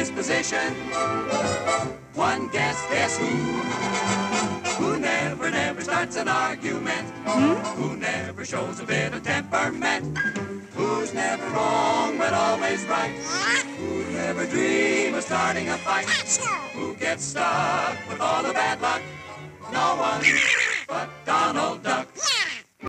disposition. One guess who? Who never starts an argument? Who never shows a bit of temperament? Who's never wrong but always right? Who'd never dream of starting a fight? Who gets stuck with all the bad luck? No one but Donald Duck.